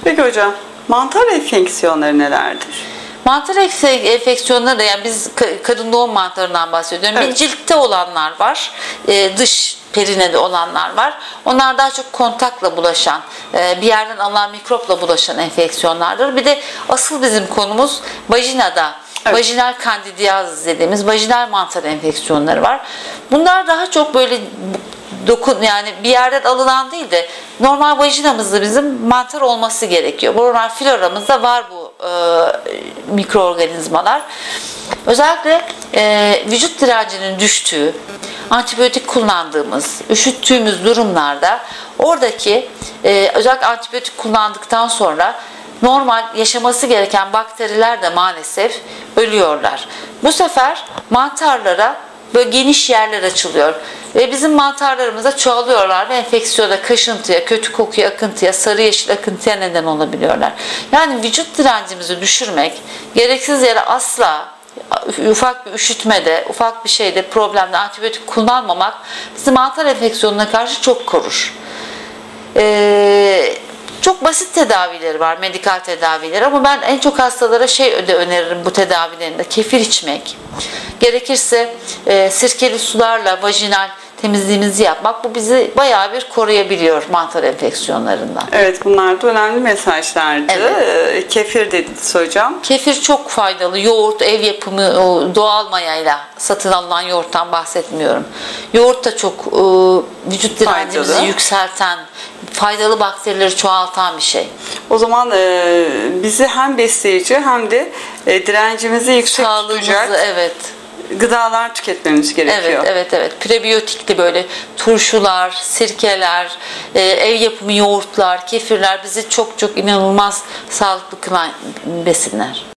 Peki hocam, mantar enfeksiyonları nelerdir? Mantar enfeksiyonları da, yani biz kadın doğum mantarından bahsediyorum. Evet. Bir ciltte olanlar var, dış perinede olanlar var. Onlar daha çok kontakla bulaşan, bir yerden alınan mikropla bulaşan enfeksiyonlardır. Bir de asıl bizim konumuz vajinada, evet, vajinal kandidiyaz dediğimiz vajinal mantar enfeksiyonları var. Bunlar daha çok böyle yani bir yerden alınan değil de normal vajinamızda bizim mantar olması gerekiyor. Normal floramızda var bu mikroorganizmalar. Özellikle vücut direncinin düştüğü, antibiyotik kullandığımız, üşüttüğümüz durumlarda oradaki özellikle antibiyotik kullandıktan sonra normal yaşaması gereken bakteriler de maalesef ölüyorlar. Bu sefer mantarlara böyle geniş yerler açılıyor ve bizim mantarlarımıza çoğalıyorlar ve enfeksiyona, kaşıntıya, kötü kokuya, akıntıya, sarı yeşil akıntıya neden olabiliyorlar. Yani vücut direncimizi düşürmek, gereksiz yere asla ufak bir üşütmede, ufak bir şeyde, problemde antibiyotik kullanmamak bizi mantar enfeksiyonuna karşı çok korur. Çok basit tedavileri var, medikal tedavileri, ama ben en çok hastalara de öneririm bu tedavilerinde: kefir içmek, gerekirse sirkeli sularla vajinal temizliğimizi yapmak. Bu bizi bayağı bir koruyabiliyor mantar enfeksiyonlarından. Evet, bunlar da önemli mesajlardı. Evet. Kefir dediniz hocam. Kefir çok faydalı. Yoğurt, ev yapımı, doğal mayayla satın alınan yoğurttan bahsetmiyorum. Yoğurt da çok vücut direncimizi Faydalı, yükselten, faydalı bakterileri çoğaltan bir şey. O zaman bizi hem besleyici hem de direncimizi yüksek tutacak evet. gıdalar tüketmemiz gerekiyor. Evet. Prebiyotikli böyle turşular, sirkeler, ev yapımı yoğurtlar, kefirler bizi çok çok inanılmaz sağlıklı kılan besinler.